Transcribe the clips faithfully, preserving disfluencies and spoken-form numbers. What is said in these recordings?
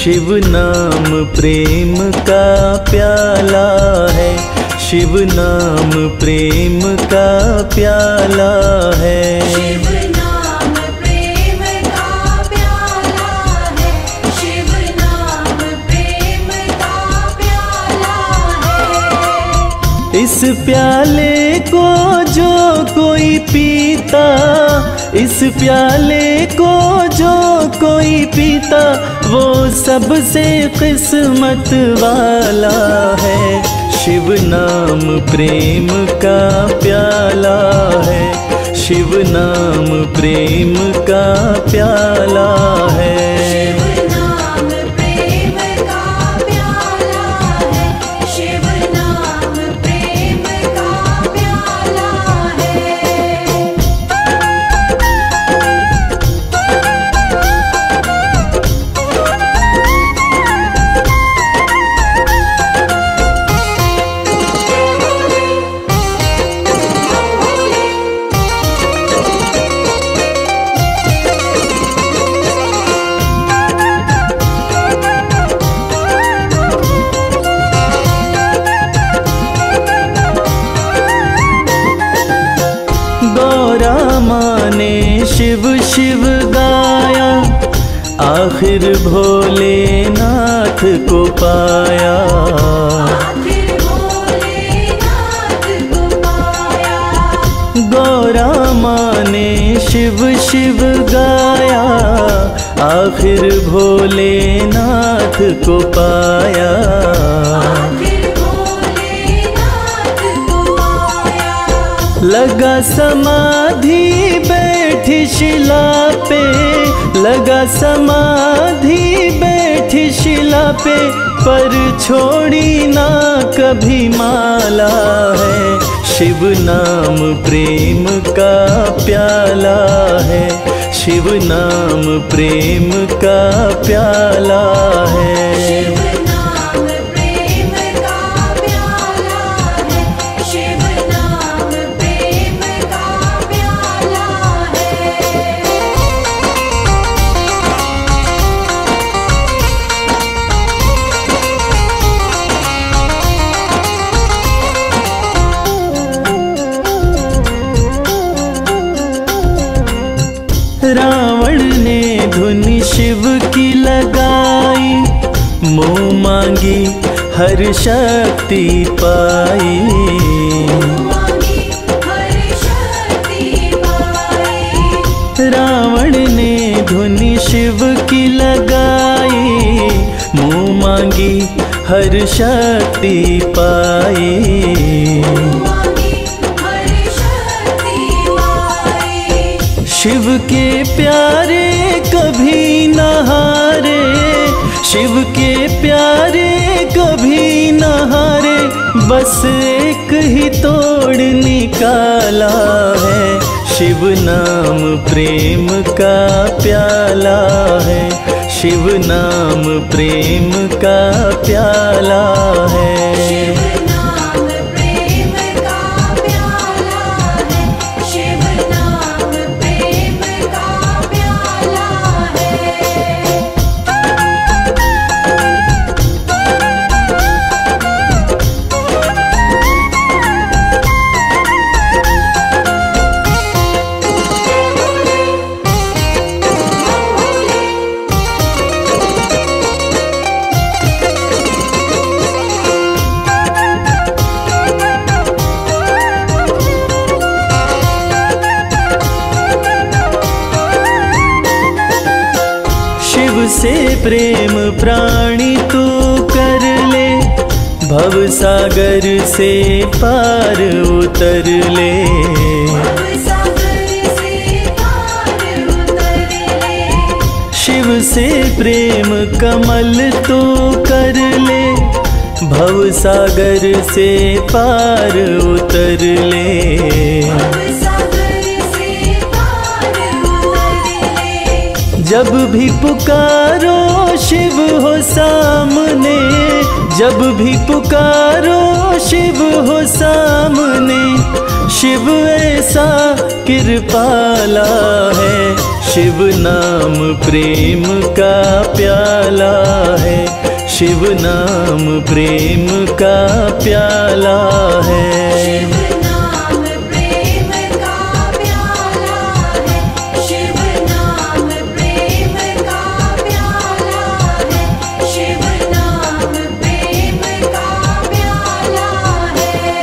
शिव नाम प्रेम का प्याला है, शिव नाम प्रेम का प्याला है। शिव नाम प्रेम का प्याला है, शिव नाम प्रेम का प्याला है। इस प्याले को जो कोई पीता, इस प्याले को जो कोई पीता, वो सबसे किस्मत वाला है। शिव नाम प्रेम का प्याला है, शिव नाम प्रेम का प्याला है। शिव नाम प्रेम का प्याला है, शिव नाम प्रेम का प्याला है। शिव शिव गाया, आखिर भोलेनाथ को पाया। आखिर भोलेनाथ को पाया। गौरा माँ ने शिव शिव गाया, आखिर भोलेनाथ को पाया। आखिर भोलेनाथ को पाया। लगा समाधि बैठी शिला पे, लगा समाधि बैठी शिला पे, पर छोड़ी ना कभी माला है। शिव नाम प्रेम का प्याला है, शिव नाम प्रेम का प्याला है। शिव नाम प्रेम का प्याला है, शिव नाम प्रेम का प्याला है। रावण ने धुन शिव की लगाई, मुँह मांगी हर शक्ति पाई। मांगी हर शक्ति पाई। रावण ने धुन शिव की लगाई, मुँह मांगी हर शक्ति पाई। मांगी हर शक्ति पाई। शिव के प्यारे कभी न हारे, शिव के प्यारे कभी न हारे, बस एक ही तोड़ निकाला है। शिव नाम प्रेम का प्याला है, शिव नाम प्रेम का प्याला है। शिव नाम प्रेम का प्याला है, शिव नाम प्रेम का प्याला है। शिव से प्रेम प्राणी तू कर ले, भव सागर से पार उतर ले। सागर से पार उतर ले। शिव से प्रेम कमल तू कर ले, भव सागर से पार उतर ले। सागर से पार उतर ले। जब भी पुकारो शिव हो सामने, जब भी पुकारो शिव हो सामने, शिव ऐसा कृपाला है, शिव नाम प्रेम का प्याला है, शिव नाम प्रेम का प्याला है। शिव नाम प्रेम का प्याला है, शिव नाम प्रेम का प्याला है, शिव नाम प्रेम का प्याला है।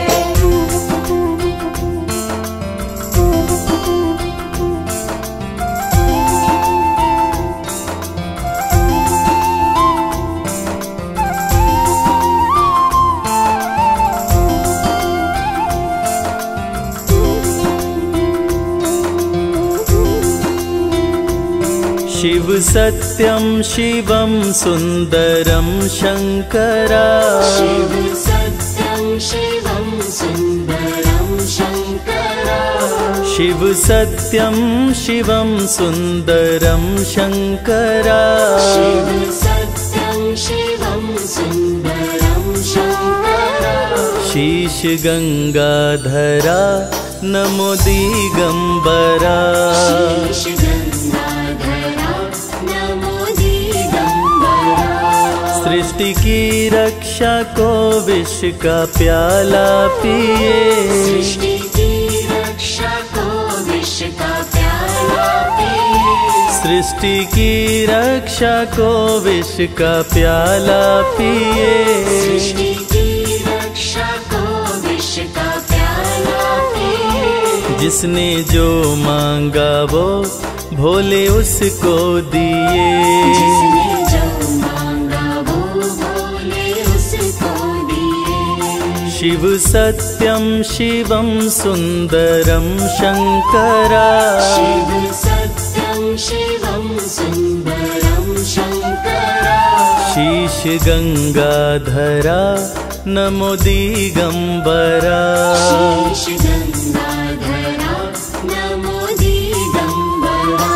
शिव सत्यं शिवं सुंदरं शंकरा, शिव सत्यं शिवं सुंदरं शंकरा, शिव सत्यं शिवं सुंदरं शंकरा, शिव सत्यं शिवं सुंदरं शंकरा। शीश गंगाधरा नमो दिगंबरा, शीश गंगाधरा नमो दिगंबरा। सृष्टि की रक्षा को विष का प्याला पिए, सृष्टि की रक्षा को विष का प्याला पिए, सृष्टि की रक्षा को विष का प्याला पिए। सृष्टि की रक्षा को विष का प्याला पिए। जिसने जो मांगा वो भोले उसको दिए, जिसने जो मांगा वो भोले उसको दिए। शिव सत्यं शिवं सुंदरं शंकरा, शिव सत्यं शिवं सुंदरं शंकरा। शीश गंगाधरा नमो दिगंबरा, शीश गंगाधरा नमो दिगंबरा।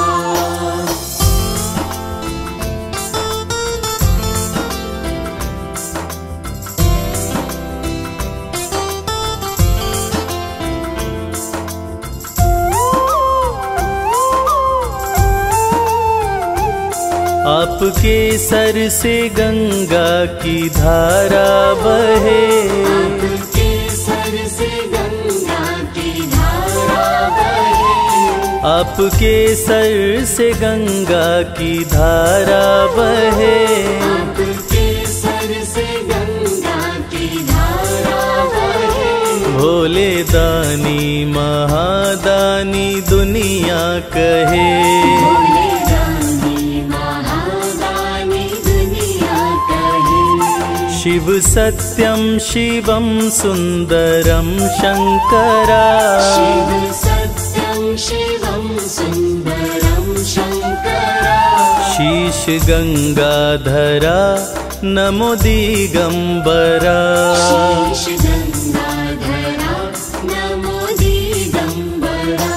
आपके सर से गंगा की धारा बहे, आपके सर से गंगा की धारा बहे। आपके सर से गंगा की धारा बहे। आपके सर से गंगा की धारा बहे। भोले दानी महादानी दुनिया कहे, भोले दानी महादानी दुनिया कहे। शिव सत्यं शिवं सुंदरं शंकरा, शिव सत्यं शिवं सुंदरं शंकरा। शीश गंगाधरा नमो दिगंबरा, शीश गंगाधरा नमो दिगंबरा।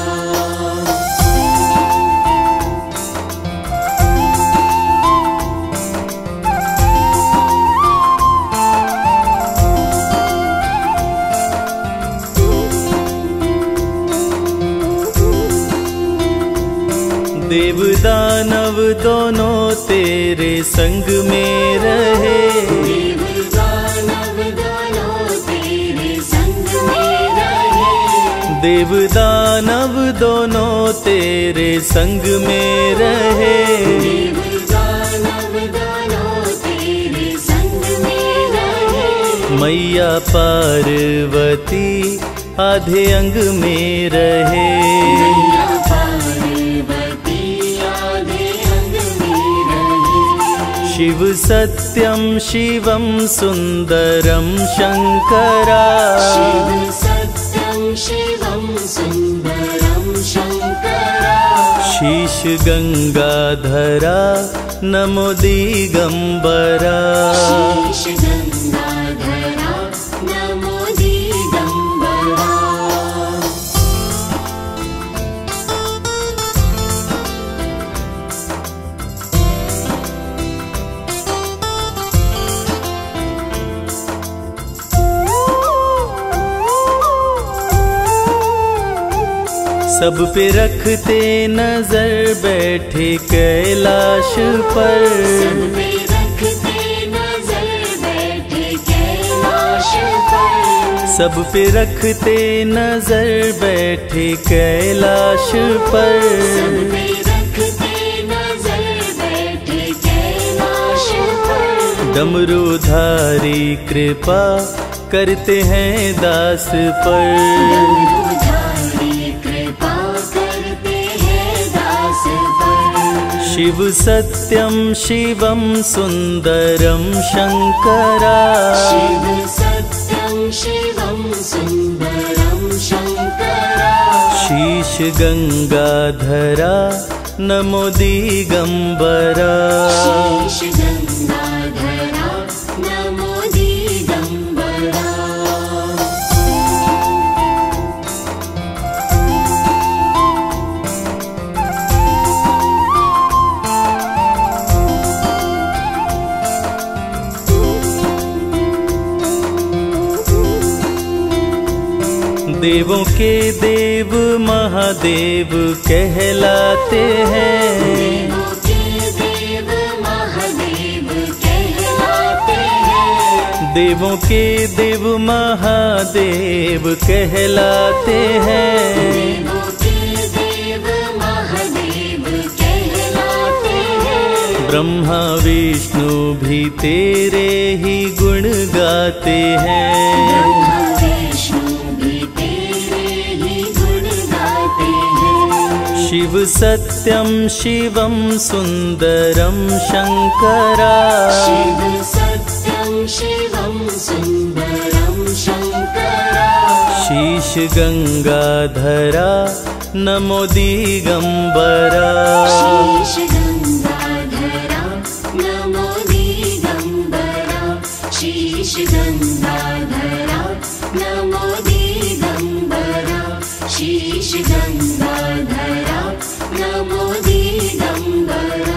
देव दानव दोनों तेरे संग में रहे, देव दानव दोनों तेरे संग में रहे। देव दानव दोनों तेरे संग में रहे। देव दानव दोनों तेरे संग में रहे। मैया पार्वती आधे अंग में रहे, मैया पार्वती आधे अंग में रहे। शिव सत्यं शिवं सुंदरं शंकरा, शिव सत्यं शिवं सुंदरं शंकरा। शीश गंगाधरा नमो दिगंबरा, शीश गंगाधरा नमो दिगंबरा। सब पे रखते नजर बैठे कैलाश पर, सब पे रखते नजर बैठे कैलाश पर, सब पे रखते नजर बैठे कैलाश पर, सब पे रखते नजर बैठे कैलाश पर। डमरूधारी कृपा करते हैं दास पर, डमरूधारी कृपा करते हैं दास पर। शिव सत्यम शिवम सुंदरम शंकरा, शिव सत्यं शिवं सुन्दरं शङ्करा। शीश गंगाधरा नमो दिगंबरा, शीश गंगाधरा नमो दिगंबरा। देवों के देव महादेव कहलाते हैं, देवों के देव महादेव कहलाते हैं, देवों के देव महादेव कहलाते हैं। देवों के देव महादेव कहलाते हैं। ब्रह्मा विष्णु भी तेरे ही गुण गाते हैं, ब्रह्मा विष्णु भी तेरे ही गुण गाते हैं। शिव सत्यम शिवम सुंदरम शंकरा, शिव सत्यं शिवं सुन्दरं शङ्करा। शीश गंगाधरा नमो दिगंबरा, शीश गंगाधरा नमो दिगंबरा। शीश गंगाधरा नमो दिगंबरा। शीश गंगाधरा नमो दिगंबरा।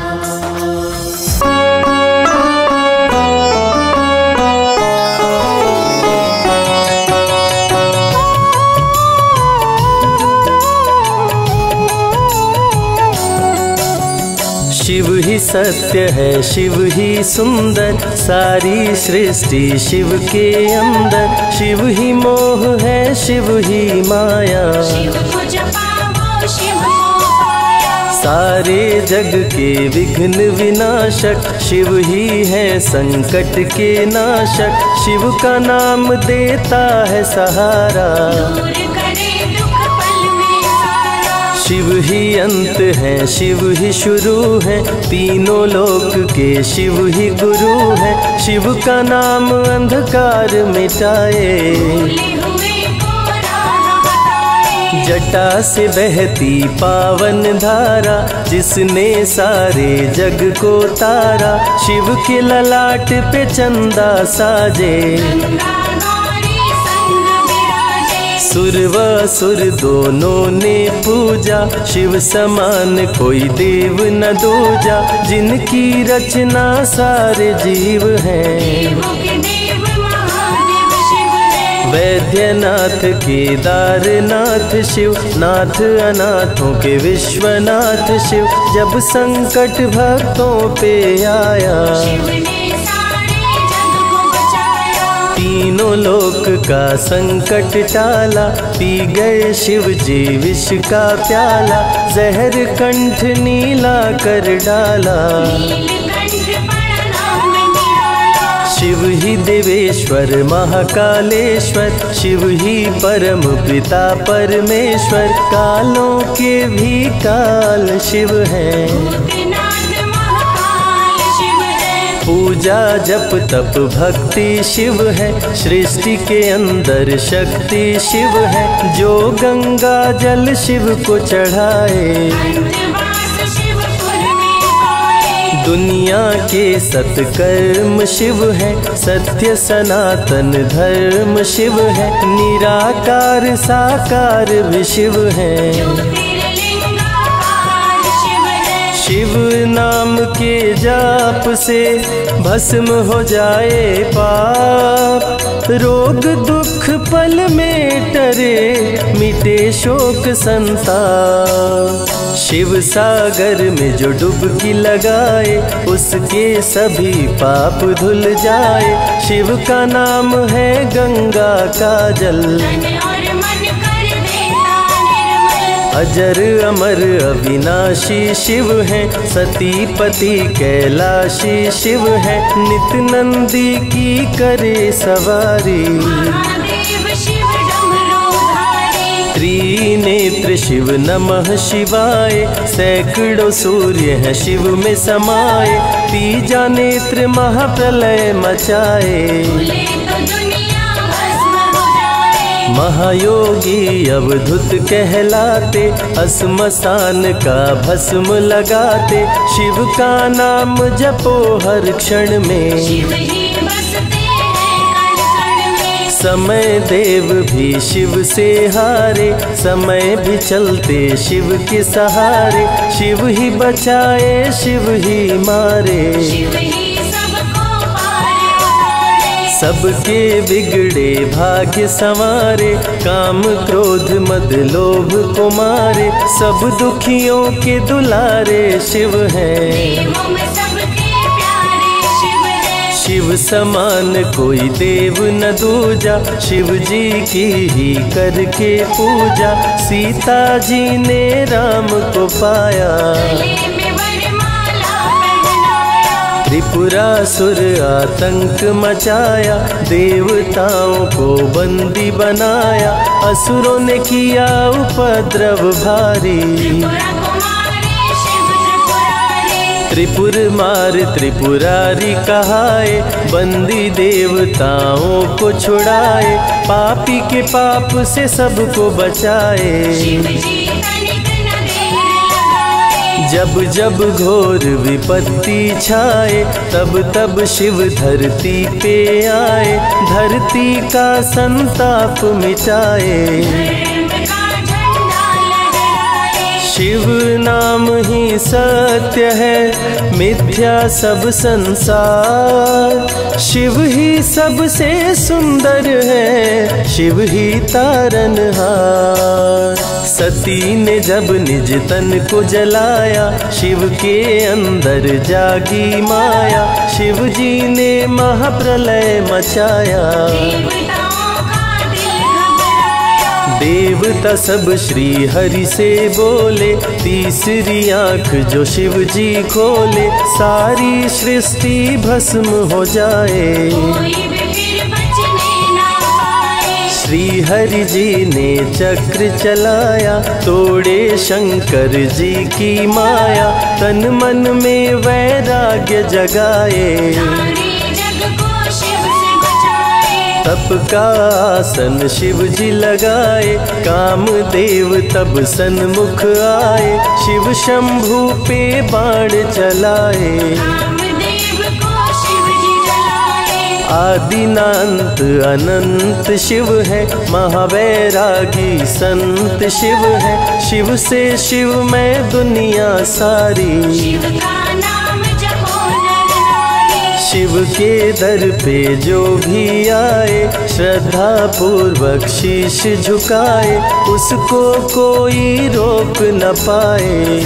शिव ही सत्य है, शिव ही सुंदर, सारी सृष्टि शिव के अंदर। शिव ही मोह है, शिव ही माया, शिव को जपाओ शिव को पाया। सारे जग के विघ्न विनाशक। शिव ही है संकट के नाशक, शिव का नाम देता है सहारा। दूर करे दुख पल में सारा। शिव ही अंत है, शिव ही शुरू है, तीनों लोक के शिव ही गुरु है। शिव का नाम अंधकार मिटाए, भूले हुए को राह बताए। जटा से बहती पावन धारा, जिसने सारे जग को तारा। शिव के ललाट पे चंदा साजे, गंगा गौरी संग विराजे। सुर व असुर दोनों ने पूजा। शिव समान कोई देव न दूजा, जिनकी रचना सारे जीव हैं। देवों के देव महादेव शिव है। वैद्यनाथ केदारनाथ शिव, नाथ अनाथों के विश्वनाथ शिव। जब संकट भक्तों पे आया, शिव ने सारे जग को बचाया। तीनों लोक का संकट टाला। पी गए शिव जी विष का प्याला, जहर कंठ नीला कर डाला। नीलकंठ प्रणाम निराला। शिव ही देवेश्वर महाकालेश्वर, शिव ही परम पिता परमेश्वर। कालों के भी काल शिव है, भूतनाथ महाकाल शिव है। पूजा जप तप भक्ति शिव है। सृष्टि के अंदर शक्ति शिव है, जो गंगा जल शिव को चढ़ाए। अंतवास शिवपुर में पाए। दुनिया के सत्कर्म शिव है, सत्य सनातन धर्म शिव है। निराकार साकार भी शिव है, ज्योतिर्लिंगाकार शिव है। शिव नाम के जाप से भस्म हो जाए पाप। रोग दुख पल में टरे, मिटे शोक संताप। शिव सागर में जो डुबकी लगाए उसके सभी पाप धुल जाए। शिव का नाम है गंगा का जल, अजर अमर अविनाशी शिव है। सती पति कैलाशी शिव है, नित नंदी की करे सवारी। त्रिनेत्र शिव नमः शिवाय, सैकड़ों सूर्य हैं शिव में समाये। तीजा नेत्र महाप्रलय मचाए, महायोगी अवधूत कहलाते। अस्मशान का भस्म लगाते, शिव का नाम जपो हर क्षण में। समय देव भी शिव से हारे, समय भी चलते शिव के सहारे। शिव ही बचाए शिव ही मारे, सबके बिगड़े भाग्य संवारे। काम क्रोध मद लोभ को मारे, सब दुखियों के दुलारे शिव हैं। शिव समान कोई देव न दूजा, शिव जी की ही करके पूजा। सीता जी ने राम को पाया, त्रिपुरासुर आतंक मचाया। देवताओं को बंदी बनाया, असुरों ने किया उपद्रव भारी। त्रिपुर मार त्रिपुरारी कहाए, बंदी देवताओं को छुड़ाए। पापी के पाप से सबको बचाए, जब जब घोर विपत्ति छाए। तब तब शिव धरती पे आए, धरती का संताप मिटाए। शिव नाम ही सत्य है, मिथ्या सब संसार। शिव ही सबसे सुंदर है, शिव ही तारनहार। सती ने जब निज तन को जलाया, शिव के अंदर जागी माया। शिव जी ने महाप्रलय मचाया, देवता सब श्री हरि से बोले। तीसरी आंख जो शिव जी खोले, सारी सृष्टि भस्म हो जाए। श्री हरि जी ने चक्र चलाया, तोड़े शंकर जी की माया। तन मन में वैराग्य जगाए, तप का आसन शिव जी लगाए। कामदेव तब सन्मुख आए, शिव शंभू पे बाण चलाए। आदिनांत अनंत शिव है, महावैरागी संत शिव है। शिव से शिव में दुनिया सारी, शिव के दर पे जो भी आए। श्रद्धा पूर्वक शीश झुकाए, उसको कोई रोक न पाए।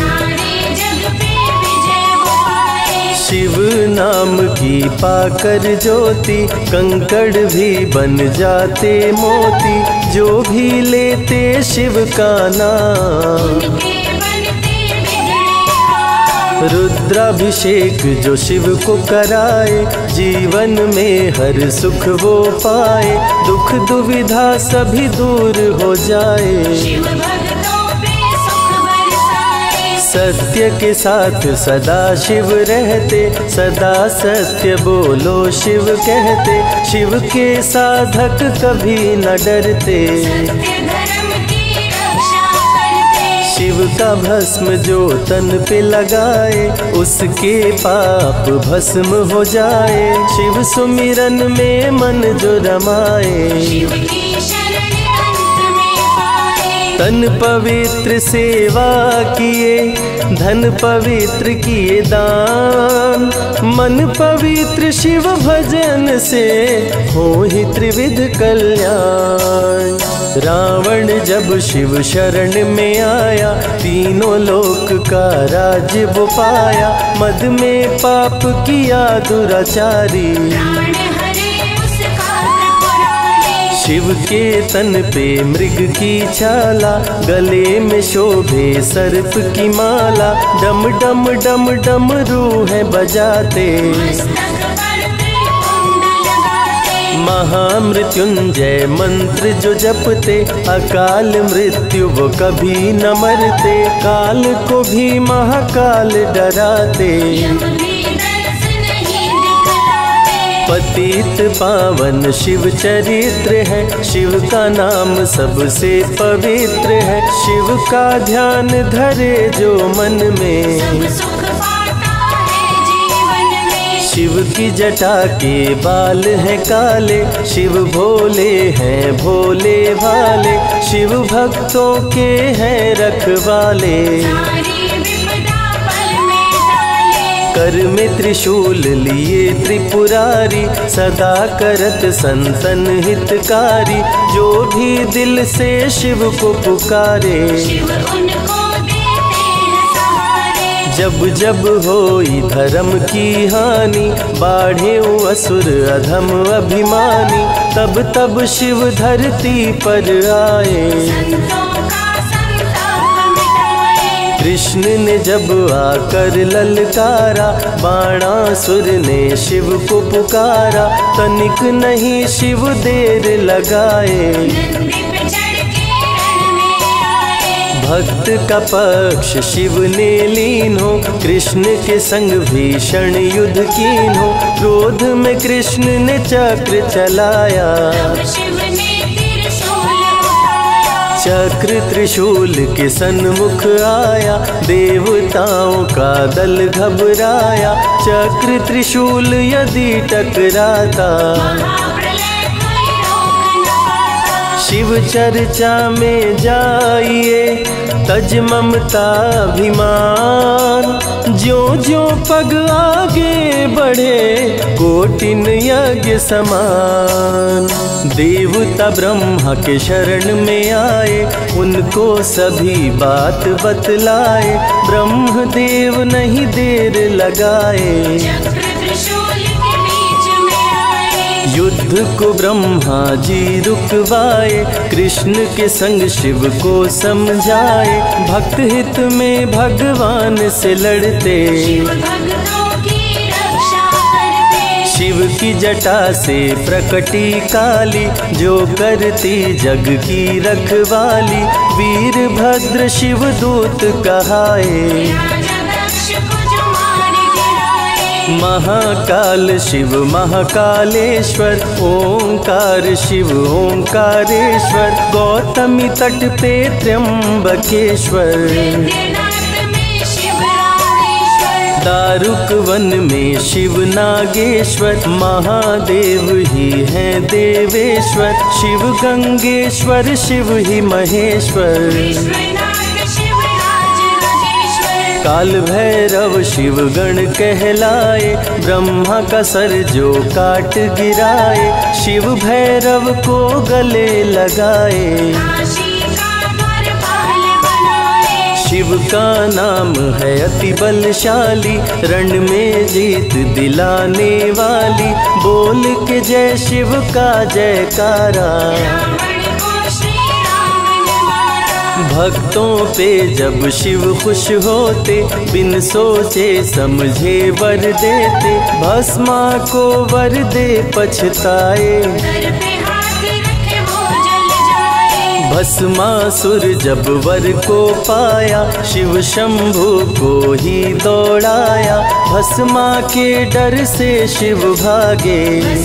शिव नाम की पाकर ज्योति, कंकड़ भी बन जाते मोती। जो भी लेते शिव का नाम, रुद्राभिषेक जो शिव को कराए। जीवन में हर सुख वो पाए, दुख दुविधा सभी दूर हो जाए। सत्य के साथ सदा शिव रहते, सदा सत्य बोलो शिव कहते। शिव के साधक कभी न डरते, शिव का भस्म जो तन पे लगाए। उसके पाप भस्म हो जाए, शिव सुमिरन में मन जो रमाए। तन पवित्र सेवा किए, धन पवित्र किए दान, मन पवित्र शिव भजन से हो ही त्रिविध कल्याण। रावण जब शिव शरण में आया, तीनों लोक का राज्य वो पाया। मद में पाप किया दुराचारी, शिव के तन पे मृग की छाला, गले में शोभे सर्प की माला। डम डम डम डम रूहें बजाते, महामृत्युंजय मंत्र जो जपते। अकाल मृत्यु वो कभी न मरते, काल को भी महाकाल डराते। पतित पावन शिव चरित्र है, शिव का नाम सबसे पवित्र है। शिव का ध्यान धरे जो मन में, शिव की जटा के बाल हैं काले। शिव भोले हैं भोले भाले, शिव भक्तों के हैं रखवाले। कर में त्रिशूल लिए त्रिपुरारी, सदा करत संतन हितकारी। जो भी दिल से शिव को पुकारे, जब जब होई धर्म की हानि। बाढ़े असुर अधम अभिमानी, तब तब शिव धरती पर आए। कृष्ण ने जब आकर ललकारा, बाणासुर ने शिव को पुकारा। तनिक नहीं शिव देर लगाए, भक्त का पक्ष शिव ने लीन हो। कृष्ण के संग भीषण युद्ध कीन हो, क्रोध में कृष्ण ने चक्र चलाया। चक्र त्रिशूल के सन्मुख आया, देवताओं का दल घबराया। चक्र त्रिशूल यदि टकराता, शिव चर्चा में जाइए। तज ममता अभिमान, ज्यों ज्यों पग आगे बढ़े, कोटिन यज्ञ समान। देवता ब्रह्मा के शरण में आए, उनको सभी बात बतलाए। ब्रह्मदेव नहीं देर लगाए, युद्ध को ब्रह्मा जी रुकवाए। कृष्ण के संग शिव को समझाए, भक्त हित में भगवान से लड़ते। शिव की जटा से प्रकटी काली, जो करती जग की रखवाली। वीरभद्र शिव दूत कहाए, महाकाल शिव महाकालेश्वर। ओंकार शिव ओंकारेश्वर, गौतमी तट पे त्र्यंबकेश्वर। दारुक वन में शिव नागेश्वर, महादेव ही हैं देवेश्वर। शिव गंगेश्वर शिव ही महेश्वर। काल भैरव शिव गण कहलाए, ब्रह्मा का सर जो काट गिराए। शिव भैरव को गले लगाए, शिव का नाम है अति बलशाली। रण में जीत दिलाने वाली, बोल के जय शिव का जयकारा। भक्तों पे जब शिव खुश होते, बिन सोचे समझे वर देते। भस्मा को वर दे पछताए, भस्मासुर जब वर को पाया। शिव शंभु को ही दौड़ाया, भस्मा के डर से शिव भागे।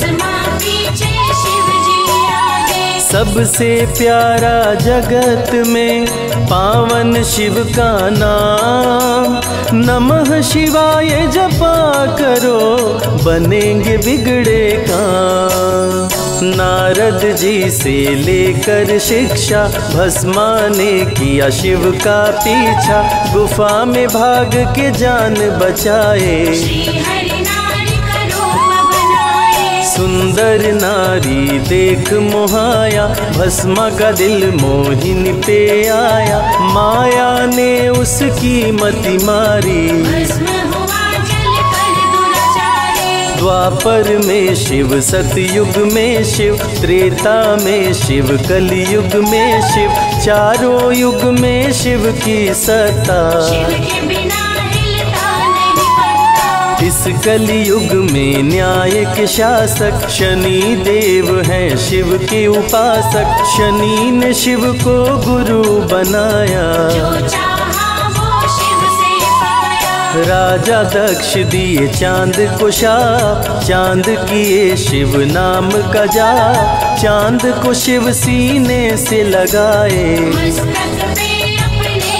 सबसे प्यारा जगत में पावन शिव का नाम। नमः शिवाय जपा करो, बनेंगे बिगड़े काम। नारद जी से लेकर शिक्षा, भस्मा ने किया शिव का पीछा। गुफा में भाग के जान बचाए, श्री हरि नारी का रूप बनाए। सुंदर नारी देख मोहाया, भस्मा का दिल मोहिनी पे आया। माया ने उसकी मति मारी, भस्म हुआ जल कर दुराचारी। द्वापर में शिव, सतयुग में शिव, त्रेता में शिव, कलयुग में शिव। चारों युग में शिव की सत्ता, शिव के बिना हिलता नहीं पत्ता। इस कलयुग में न्याय के शासक शनि देव हैं शिव के उपासक। शनि ने शिव को गुरु बनाया, जो चाहा वो शिव से पाया। राजा दक्ष दिए चांद को शाप, चांद किए शिव नाम का जाप। चांद को शिव सीने से लगाए, मस्तक पे अपने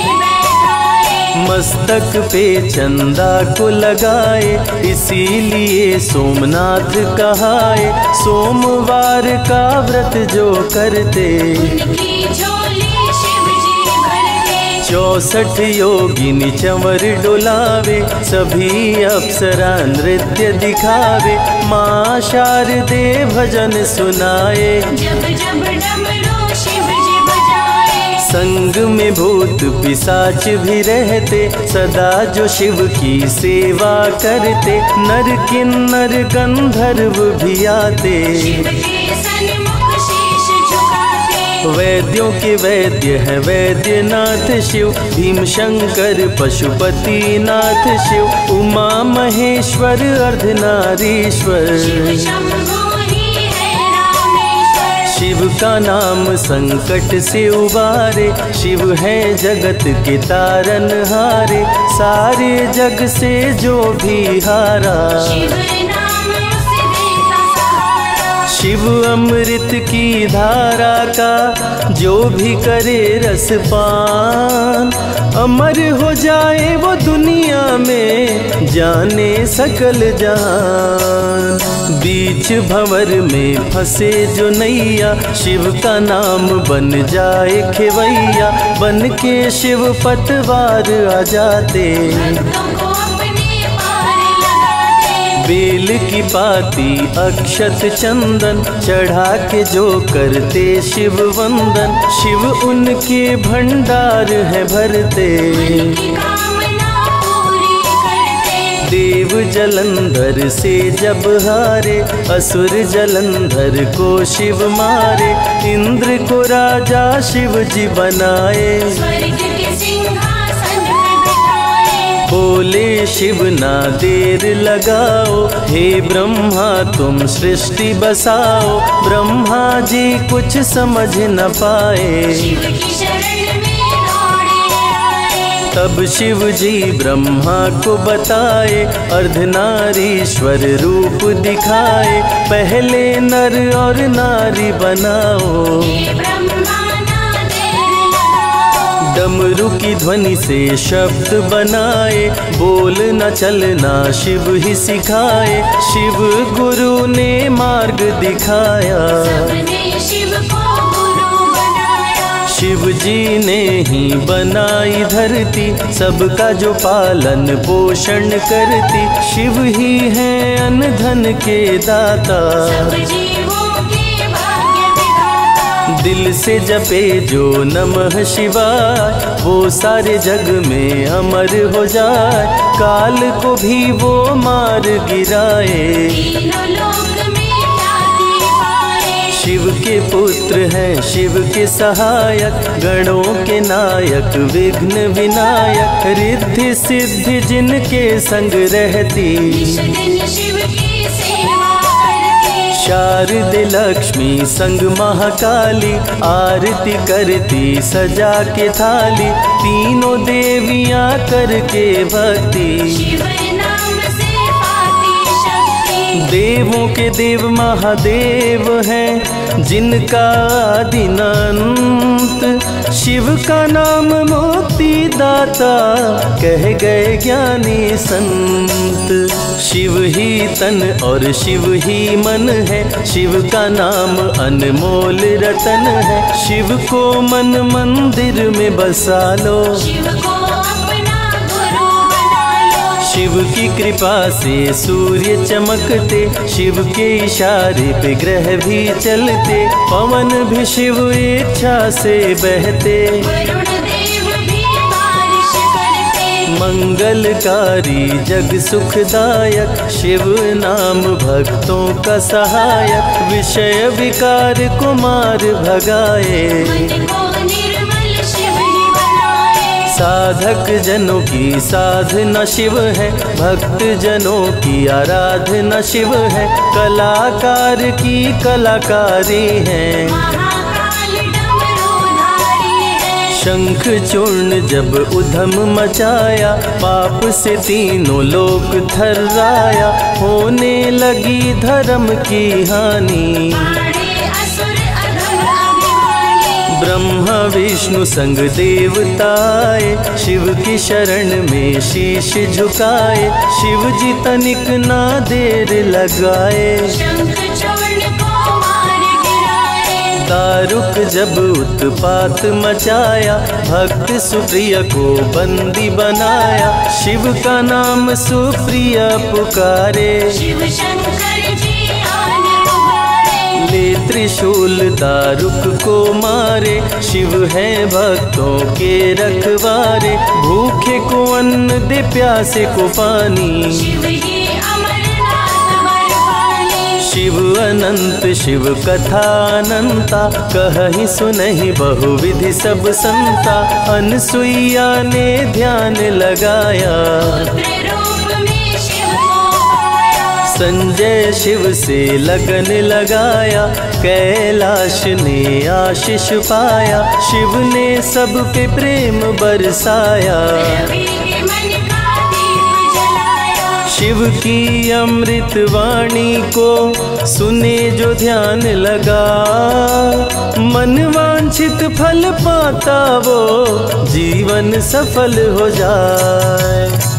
बैठाए। मस्तक पे चंदा को लगाए। इसीलिए सोमनाथ कहाए, सोमवार का व्रत जो करते, उनकी झोली शिव जी भरते। चौसठ योगिनी चंवर डुलावे, सभी अप्सरा नृत्य दिखावे। माँ शारदे भजन सुनाए, जब जब डमरू शिव जी बजाए। संग में भूत पिशाच भी रहते, सदा जो शिव की सेवा करते। नर किन्नर गंधर्व भी आते, शिव के सन्मुख शीश झुकाते। वैद्यों के वैद्य है वैद्यनाथ शिव। भीम शंकर पशुपति नाथ शिव, उमा महेश्वर अर्धनारीश्वर। शिव शंभु ही है रामेश्वर। शिव का नाम संकट से उबारे, शिव है जगत के तारनहारे। सारे जग से जो भी हारा, शिव नाम उसे देता सहारा। शिव अमृत की धारा का जो भी करे रसपान, अमर हो जाए वो दुनिया में जाने सकल जहान। बीच भंवर में फंसे जो नैया, शिव का नाम बन जाए खेवैया। बन के शिव पतवार आ जाते, भक्तों को अपने पार लगाते। बेल की पाती अक्षत चंदन चढ़ा के जो करते शिव वंदन। शिव उनके भंडार है भरते, उनकी कामना पूरी करते। देव जलंधर से जब हारे, असुर जलंधर को शिव मारे। इंद्र को राजा शिव जी बनाए, स्वर्ग के सिंहासन पे बिठाए। बोले शिव ना देर लगाओ, हे ब्रह्मा तुम सृष्टि बसाओ। ब्रह्मा जी कुछ समझ न पाए, शिव की शरण में दौड़े आए। तब शिव जी ब्रह्मा को बताए, अर्धनारीश्वर रूप दिखाए। पहले नर और नारी बनाओ, हे ब्रह्मा ना देर लगाओ। डमरू की ध्वनि से शब्द बनाए। बोल न चलना शिव ही सिखाए, शिव गुरु ने मार्ग दिखाया। सबने शिव को गुरु बनाया। शिव जी ने ही बनाई धरती, सबका जो पालन पोषण करती। शिव ही है अन्न धन के दाता, सब जीवों के भाग्य विधाता। दिल से जपे जो नमः शिवाय, वो सारे जग में अमर हो जाए। काल को भी वो मार गिराए, तीनों लोक में ख्याति पाए। शिव के पुत्र हैं शिव के सहायक, गणों के नायक विघ्न विनायक। रिद्धि सिद्धि जिनके संग रहती, निश दिन शिव की सेवा करते। शारदे लक्ष्मी संग महाकाली, आरती करती सजा के थाली। तीनों देवियां करके भक्ति, शिव नाम से पाती शक्ति। देवों के देव महादेव हैं जिनका आदिनांत। शिव का नाम मुक्ति दाता कह गए ज्ञानी संत। शिव ही तन और शिव ही मन है, शिव का नाम अनमोल रतन है। शिव को मन मंदिर में बसा लो, शिव को अपना गुरु बना लो। शिव की कृपा से सूर्य चमकते, शिव के इशारे पे ग्रह भी चलते। पवन भी शिव इच्छा से बहते, वरुण देव भी बारिश करते। मंगलकारी जग सुखदायक, शिव नाम भक्तों का सहायक। विषय विकार कुमार भगाए, मन को निर्मल शिव ही बनाए। साधक जनों की साधना शिव है, भक्त जनों की आराधना शिव है। कलाकार की कलाकारी है, महाकाल डमरूधारी है। शंख चूर्ण जब उधम मचाया, पाप से तीनों लोक थर्राया। होने लगी धर्म की हानि, पाड़े असुर अधम अभिमानी। ब्रह्मा विष्णु संग देवताए, शिव की शरण में शीश झुकाए। शिव जी तनिक ना देर लगाए, शंख चूर्ण को मार गिराए। दारुक जब उत्पात मचाया, भक्त सुप्रिय को बंदी बनाया। शिव का नाम सुप्रिय पुकारे, शिव शंकर जी आन उबारे। ले त्रिशूल दारुक को मारे। शिव है भक्तों के रखवारे, भूखे को अन्न दे प्यासे को पानी। शिव ही अमरनाथ बरपाली। शिव अनंत शिव कथा अनंता, कहीं सुनहि बहुविधि सब संता। अनसुईया ने ध्यान लगाया, पुत्र रूप में शिव को पाया। संजय शिव से लगन लगाया, कैलाश ने आशीष पाया। शिव ने सब पे प्रेम बरसाया, रवि के मन का दीप जलाया। शिव की अमृत वाणी को सुने जो ध्यान लगा। मन वांछित फल पाता वो, जीवन सफल हो जाए।